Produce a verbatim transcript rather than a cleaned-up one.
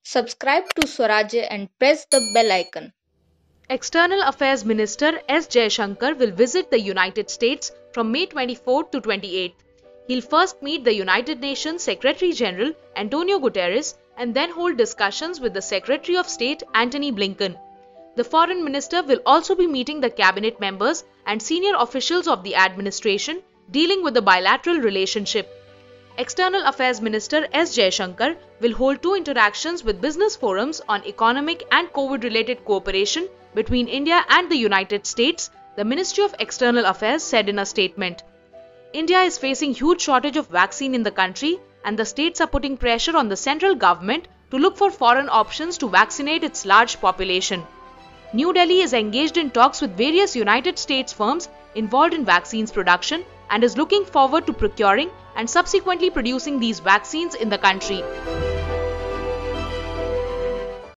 Subscribe to Swarajya and press the bell icon. External Affairs Minister S. Jaishankar will visit the United States from May twenty-fourth to twenty-eighth. He'll first meet the United Nations Secretary General Antonio Guterres and then hold discussions with the Secretary of State Antony Blinken. The Foreign Minister will also be meeting the cabinet members and senior officials of the administration dealing with the bilateral relationship. External Affairs Minister S. Jaishankar will hold two interactions with business forums on economic and COVID-related cooperation between India and the United States, the Ministry of External Affairs said in a statement. India is facing huge shortage of vaccine in the country, and the states are putting pressure on the central government to look for foreign options to vaccinate its large population. New Delhi is engaged in talks with various United States firms involved in vaccines production and is looking forward to procuring and subsequently producing these vaccines in the country.